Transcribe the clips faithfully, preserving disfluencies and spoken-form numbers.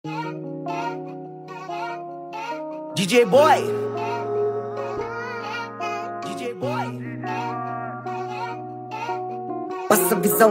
D J Boy, D J Boy, passa a visão.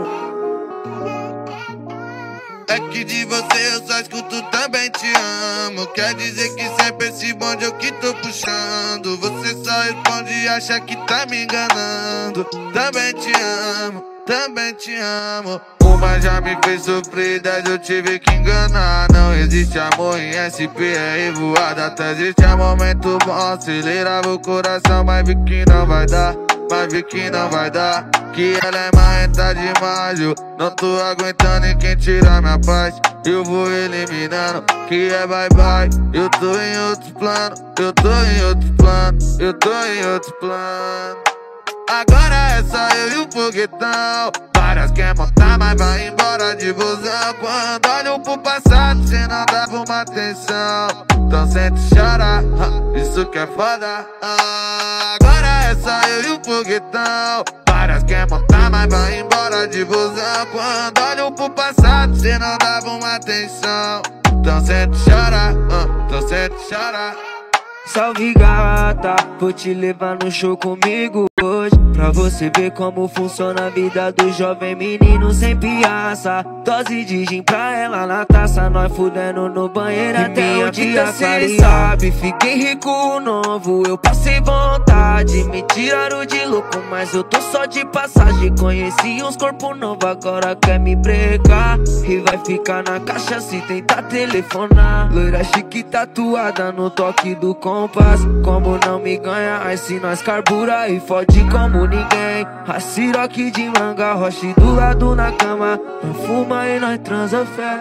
É que de você eu só escuto também te amo. Quer dizer que sempre esse bonde eu que tô puxando. Você só responde e acha que tá me enganando. Também te amo, também te amo. Uma já me fez sofrer, dez eu tive que enganar. Não existe amor em S P, é revoada. Até existe a momento bom, acelerava o coração. Mas vi que não vai dar, mas vi que não vai dar. Que ela é marrenta demais, eu não tô aguentando. E quem tira minha paz, eu vou eliminando. Que é bye bye, eu tô em outro plano. Eu tô em outro plano, eu tô em outro plano. Agora é só eu e o foguetão. Várias quer montar, mas vai embora de busão. Quando olho pro passado, cê não dava uma atenção. Então sente e chora, isso que é foda. ah, Agora é só eu e o foguetão. Várias quer montar, mas vai embora de busão. Quando olho pro passado, cê não dava uma atenção. Então sente e chora, então sente e chora. Salve gata, vou te levar no show comigo hoje, pra você ver como funciona a vida do jovem menino sem piaça. Dose de gin pra ela na taça, nós fudendo no banheiro até o dia clarear. Sabe, fiquei rico novo, eu passei vontade. Me tiraram de louco, mas eu tô só de passagem. Conheci uns corpos novos, agora quer me brecar. E vai ficar na caixa se tentar telefonar. Loira chique tatuada no toque do compás. Como não me ganha, aí se nós carbura e fode como ninguém. A siroque de manga, roche do lado na cama. Nós fuma e nós transa fé.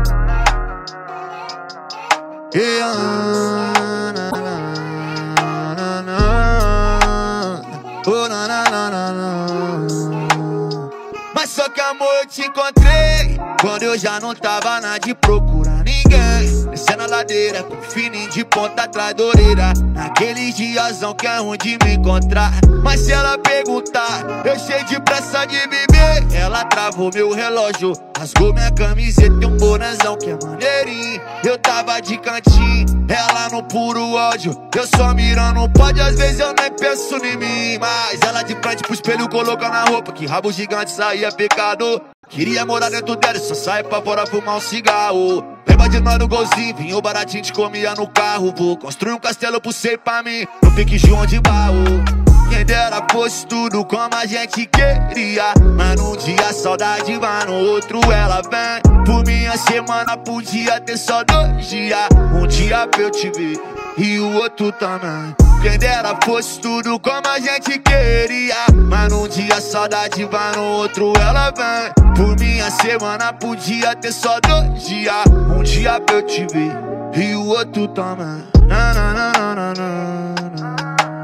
Yeah, na, na, na, na. Oh, na, na, na, na, na. Mas só que amor eu te encontrei quando eu já não tava na de procurar ninguém. Descendo a ladeira com fininho de ponta atrás da orelha. Naqueles diazão que é ruim de me encontrar. Mas se ela perguntar, eu cheio de pressa de viver. Ela travou meu relógio, rasgou minha camiseta e um bonezão que é maneirinho. Eu tava de cantinho, ela no puro ódio. Eu só mirando pode, às vezes eu nem penso em mim. Mas ela de frente pro espelho colocando a roupa, que rabo gigante saía pecado. Queria morar dentro dela e só sair pra fora fumar um cigarro. Lembra de nós no golzinho, vinho baratinho, te comia no carro. Vou construir um castelo pro você e pra mim, no pique João de Barro. Quem dera fosse tudo como a gente queria, mas num dia a saudade vai, no outro ela vem. Por minha semana podia ter só dois dias. Um dia pra eu te ver e o outro também. Quem dera fosse tudo como a gente queria, mas num dia a saudade vai, no outro ela vem. Por minha semana podia ter só dois dias. Um dia pra eu te ver e o outro também. Na, na, na, na, na, na.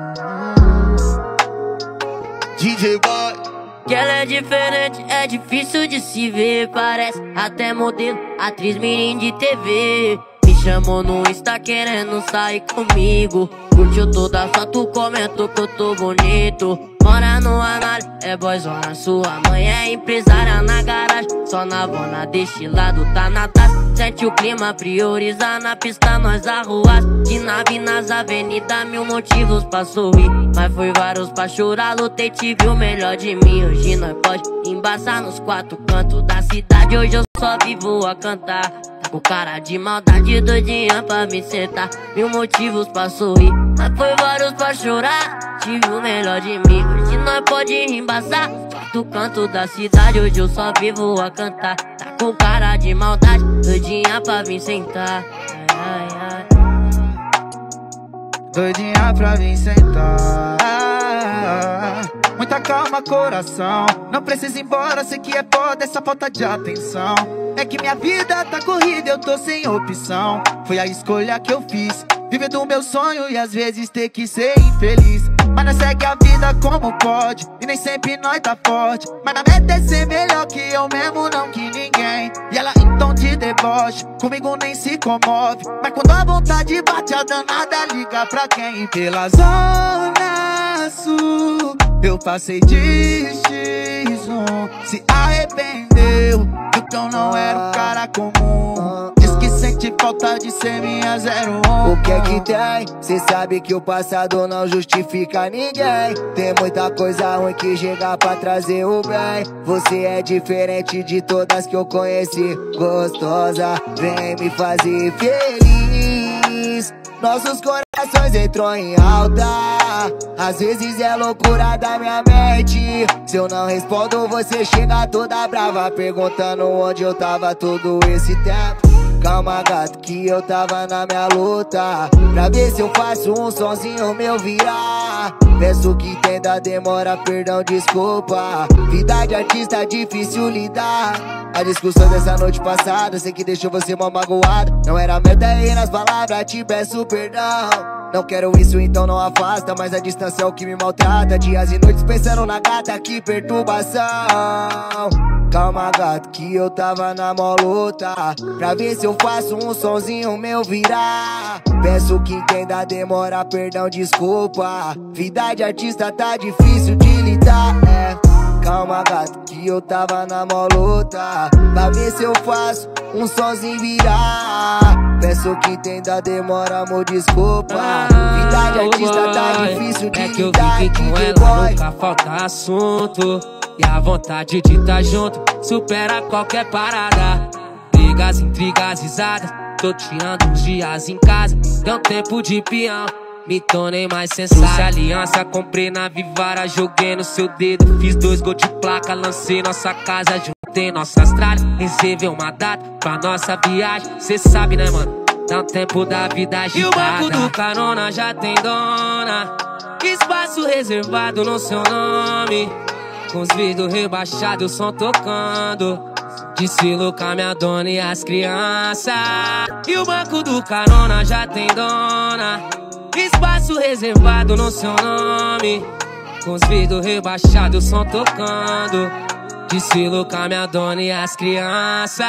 D J Boy. Que ela é diferente, é difícil de se ver. Parece até modelo, atriz menina de T V. Me chamou no Insta querendo sair comigo. Curtiu toda a foto, comentou que eu tô bonito. Mora no Anália, é boyzona, sua mãe é empresária na garagem. Só na bona deste lado tá na taça. Sente o clima, prioriza na pista, nós arruas. De nave nas avenidas, mil motivos pra sorrir. Mas foi vários pra chorar, lutei, tive o melhor de mim. Hoje nós pode embaçar nos quatro cantos da cidade. Hoje eu só vivo a cantar. Tá com cara de maldade, doidinha pra me sentar. Mil motivos pra sorrir, mas foi vários pra chorar. Tive o melhor de mim, hoje nós pode embaçar quatro cantos da cidade. Hoje eu só vivo a cantar. Tá com cara de maldade, doidinha pra vir sentar. Ai, ai, ai. Doidinha pra vir sentar. Muita calma, coração. Não precisa ir embora, sei que é foda essa falta de atenção. É que minha vida tá corrida, eu tô sem opção. Foi a escolha que eu fiz, viver do meu sonho e às vezes ter que ser infeliz. Mas nós segue a vida como pode, e nem sempre nós tá forte. Mas na meta é ser melhor que eu mesmo, não que ninguém. E ela em tom de deboche, comigo nem se comove. Mas quando a vontade bate, a danada liga pra quem? Pela zona sul, eu passei de X um. Se arrependeu, viu que eu não era um cara comum. Diz que sem senti falta de ser minha zero um. O que é que tem? Cê sabe que o passado não justifica ninguém. Tem muita coisa ruim que chega pra trazer o bem. Você é diferente de todas que eu conheci. Gostosa, vem me fazer feliz. Nossos corações entrou em alta. Às vezes é loucura da minha mente. Se eu não respondo, você chega toda brava, perguntando onde eu tava todo esse tempo. Calma, gato, que eu tava na minha luta pra ver se eu faço um sonzinho meu virar. Peço que entenda, demora, perdão, desculpa. Vida de artista é difícil lidar. A discussão dessa noite passada, sei que deixou você mal magoado. Não era meta aí nas palavras, te peço perdão. Não quero isso, então não afasta, mas a distância é o que me maltrata. Dias e noites pensando na gata, que perturbação. Calma, gato, que eu tava na mó luta pra ver se eu faço um sonzinho meu virar. Peço que entenda, demora, perdão, desculpa. Vida de artista tá difícil de lidar, é. Calma, gato, que eu tava na mó luta pra ver se eu faço um sonzinho virar. Peço que entenda, demora, amor, desculpa. Vida de artista tá difícil de lidar. É que eu fiquei com ela, nunca falta assunto. E a vontade de tá junto supera qualquer parada. Brigas, intrigas, risadas. Tô tirando uns dias em casa. Deu tempo de peão, me tornei mais sensato. Trouxe aliança, comprei na Vivara, joguei no seu dedo. Fiz dois gols de placa, lancei nossa casa, juntei nossas tralhas. Reservei uma data pra nossa viagem. Cê sabe, né, mano? Dá um tempo da vida agitada. E o banco do carona já tem dona. Espaço reservado no seu nome. Com os vidros rebaixados, o som tocando. Desfilo com a minha dona e as crianças. E o banco do carona já tem dona. Espaço reservado no seu nome. Com os vidros rebaixados, o som tocando. Desfilo com a minha dona e as crianças.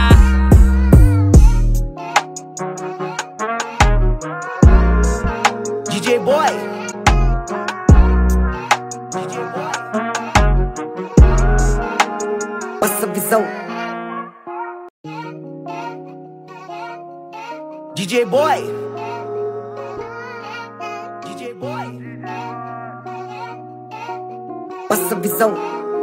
D J Boy. D J Boy. Passa a visão. D J Boy. D J Boy. Passa a visão.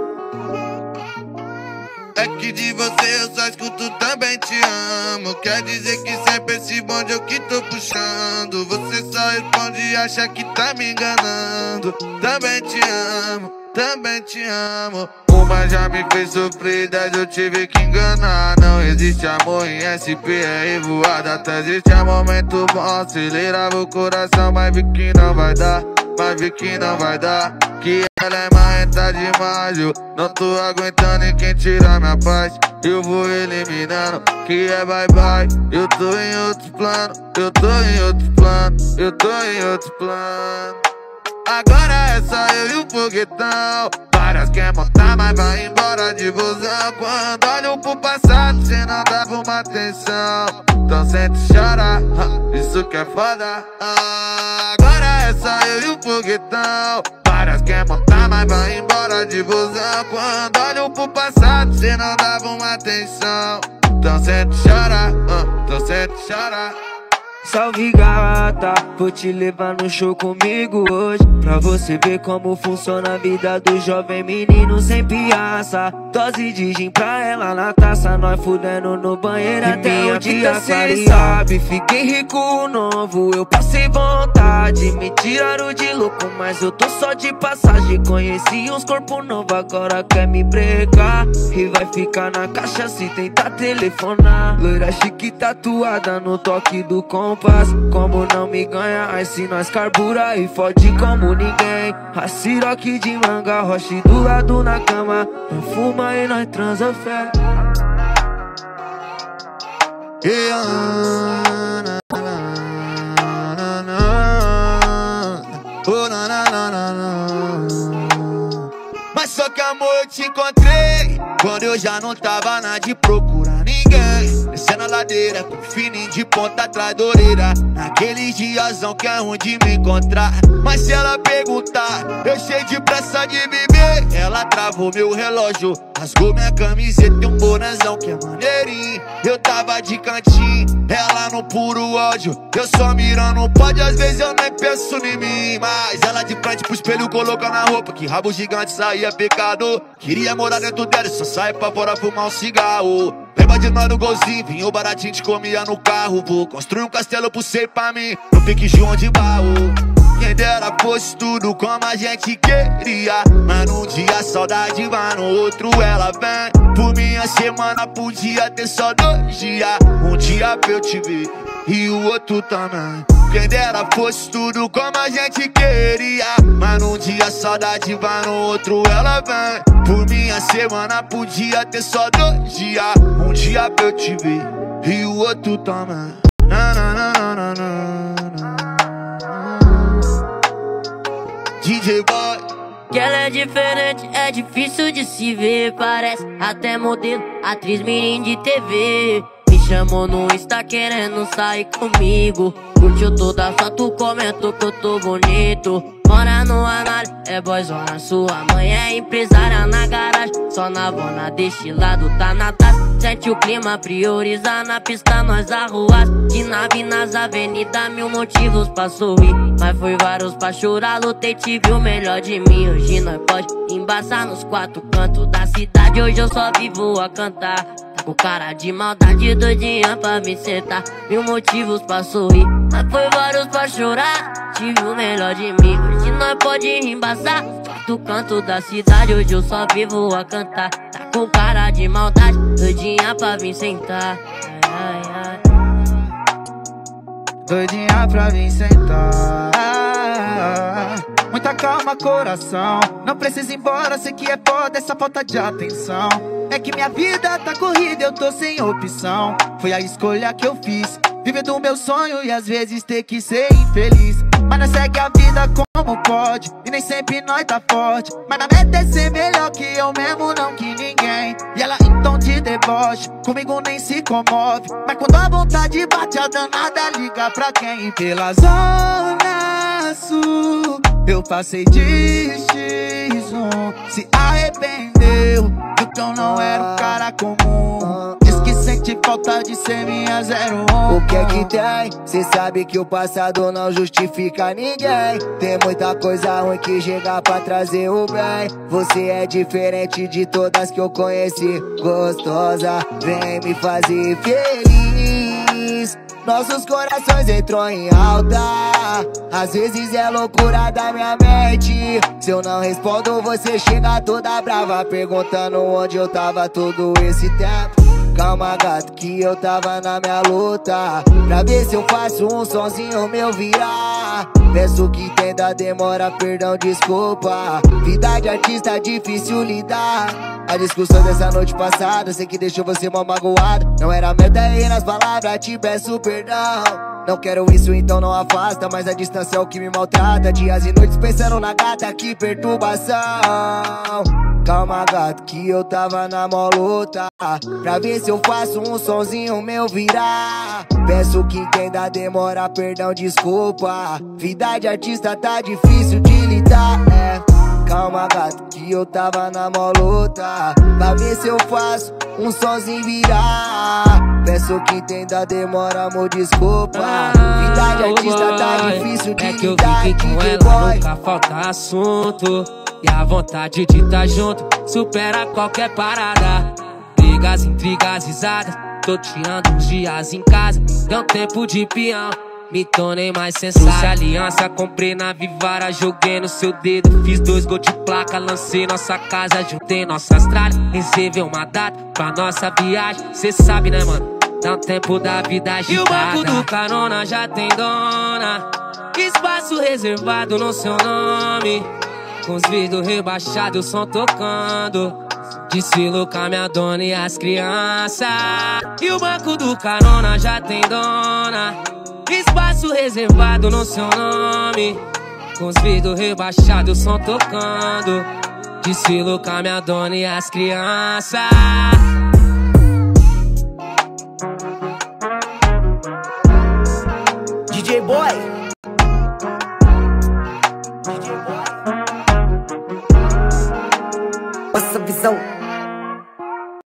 É que de você eu só escuto, também te amo. Quer dizer que sempre esse bonde eu que tô puxando. Você só responde e acha que tá me enganando. Também te amo, também te amo. Uma já me fez sofrer, dez eu tive que enganar. Não existe amor em S P, é revoada. Até existe um momento bom, acelerava o coração, mas vi que não vai dar. Mas vi que não vai dar. Que ela é marrenta demais, eu não tô aguentando e quem tirar minha paz eu vou eliminando. Que é bye bye, eu tô em outro plano. Eu tô em outro plano, eu tô em outro plano. Agora é só eu e o foguetão. Várias quer montar, mas vai embora de busão. Quando olho pro passado, cê não dava uma atenção. Então sente chorar, isso que é foda. ah, Agora é só eu e o foguetão. Várias quer montar, mas vai embora de busão. Quando olho pro passado, cê não dava uma atenção. Então sente chorar, então sente chorar. Salve, gata, vou te levar no show comigo hoje, pra você ver como funciona a vida do jovem menino sem piaça. Dose de gin pra ela na taça, nós fudendo no banheiro e até o dia clarear. Sabe, fiquei rico novo, eu passei vontade, me tiraram de louco, mas eu tô só de passagem. Conheci uns corpos novos, agora quer me brecar e vai ficar na caixa se tentar telefonar. Loira chique tatuada no toque do compás. Como não me ganha, aí se nós carbura e fode como ninguém. A siroque de manga, roche do lado na cama. Nós fuma e nós transa fé. Yeah, na, na, na, na. Oh, na, na, na, na, na. Mas só que amor eu te encontrei quando eu já não tava na de procurar ninguém. Descendo a ladeira com fininho de ponta atrás da orelha. Naqueles diazão que é ruim de me encontrar. Mas se ela perguntar, eu cheio de pressa de viver. Ela travou meu relógio, a rasgou minha camiseta e um bonezão que é maneirinho. Eu tava de cantinho, ela no puro ódio, eu só mirando pode, às vezes eu nem penso em mim. Mas ela de frente pro espelho colocando a roupa, que rabo gigante saía pecado. Queria morar dentro dela e só saia pra fora fumar um cigarro. Lembra de nós no golzinho, vinho baratinho, te comia no carro. Vou construir um castelo pro ser pra mim, no pique João de Barro. Quem dera fosse tudo como a gente queria, mas num dia a saudade vai, no outro ela vem. Por minha semana podia ter só dois dias, um dia pra eu te ver e o outro também. Quem dera fosse tudo como a gente queria, mas num dia a saudade vai, no outro ela vem. Por minha semana podia ter só dois dias, um dia pra eu te ver e o outro também. Na, na, na, na, na, na. D J Boy. Que ela é diferente, é difícil de se ver. Parece até modelo, atriz mirim de T V. Me chamou no Insta querendo sair comigo. Curtiu toda foto, comentou que eu tô bonito. Mora no Anália, é boyzona, sua mãe é empresária na garagem. Só na bona deste lado tá na taça. Sente o clima, prioriza na pista, nós arruas. De nave nas avenidas, mil motivos pra sorrir, mas foi vários pra chorar. Lutei, tive o melhor de mim. Hoje nós pode embaçar nos quatro cantos da cidade. Hoje eu só vivo a cantar. Tá com cara de maldade, doidinha pra me sentar. Mil motivos pra sorrir, mas foi vários pra chorar. Tive o melhor de mim. Hoje nós pode embaçar do canto da cidade. Hoje eu só vivo a cantar. Tá com cara de maldade, doidinha pra vir sentar. Ai, ai, ai. Doidinha pra vir sentar. Muita calma, coração, não precisa ir embora, sei que é foda essa falta de atenção. É que minha vida tá corrida, eu tô sem opção. Foi a escolha que eu fiz, viver do meu sonho e às vezes ter que ser infeliz. Mas nós segue a vida como pode, e nem sempre nós tá forte. Mas na meta é ser melhor que eu mesmo, não que ninguém. E ela em tom de deboche, comigo nem se comove. Mas quando a vontade bate, a danada liga pra quem? Pela zona sul, eu passei de xis um. Se arrependeu, viu que eu não era um cara comum. Diz que sente falta de ser minha zero um. O que é que tem? Cê sabe que o passado não justifica ninguém. Tem muita coisa ruim que chega pra trazer o bem. Você é diferente de todas que eu conheci. Gostosa, vem me fazer feliz. Nossos corações entram em alta. Às vezes é loucura da minha mente. Se eu não respondo, você chega toda brava, perguntando onde eu tava todo esse tempo. Calma, gato, que eu tava na minha luta, pra ver se eu faço um sonzinho meu virar. Peço que entenda, demora, perdão, desculpa. Vida de artista é difícil lidar. A discussão dessa noite passada, sei que deixou você mal magoado. Não era meta errar nas palavras, te peço perdão. Não quero isso, então não afasta, mas a distância é o que me maltrata. Dias e noites pensando na gata, que perturbação. Calma, gato, que eu tava na mó luta, pra ver se eu faço um sonzinho meu virar. Peço que entenda, demora, perdão, desculpa. Vida de artista tá difícil de lidar, é. Calma, gato, que eu tava na mó luta, pra ver se eu faço um sonzinho virar. Peço que entenda, demora, amor, desculpa. Vida de artista tá difícil de lidar. É que eu lidar, fiquei com D J ela, Boy. nunca falta assunto. E a vontade de tá junto supera qualquer parada. Brigas, intrigas, risadas, tô tirando uns dias em casa. Deu tempo de peão, me tornei mais sensato. Trouxe aliança, comprei na Vivara, joguei no seu dedo. Fiz dois gols de placa, lancei nossa casa, juntei nossas tralhas. Reservei uma data pra nossa viagem, cê sabe né mano, dá um tempo da vida agitada. E o banco do carona já tem dona, espaço reservado no seu nome. Com os vidros rebaixados, o som tocando. Desfilo com a minha dona e as crianças. E o banco do carona já tem dona, espaço reservado no seu nome. Com os vidros rebaixados, o som tocando. Desfilo com a minha dona e as crianças.